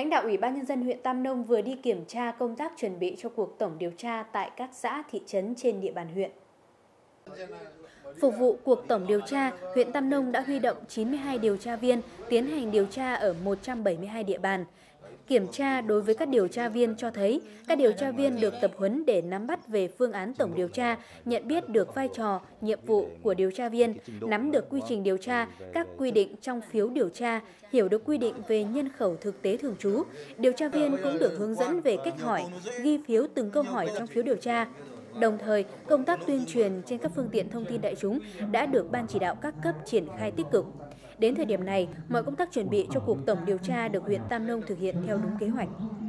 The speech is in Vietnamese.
Lãnh đạo Ủy ban Nhân dân huyện Tam Nông vừa đi kiểm tra công tác chuẩn bị cho cuộc tổng điều tra tại các xã, thị trấn trên địa bàn huyện. Phục vụ cuộc tổng điều tra, huyện Tam Nông đã huy động 92 điều tra viên tiến hành điều tra ở 172 địa bàn. Kiểm tra đối với các điều tra viên cho thấy các điều tra viên được tập huấn để nắm bắt về phương án tổng điều tra, nhận biết được vai trò, nhiệm vụ của điều tra viên, nắm được quy trình điều tra, các quy định trong phiếu điều tra, hiểu được quy định về nhân khẩu thực tế thường trú. Điều tra viên cũng được hướng dẫn về cách hỏi, ghi phiếu từng câu hỏi trong phiếu điều tra. Đồng thời, công tác tuyên truyền trên các phương tiện thông tin đại chúng đã được Ban chỉ đạo các cấp triển khai tích cực. Đến thời điểm này, mọi công tác chuẩn bị cho cuộc tổng điều tra được huyện Tam Nông thực hiện theo đúng kế hoạch.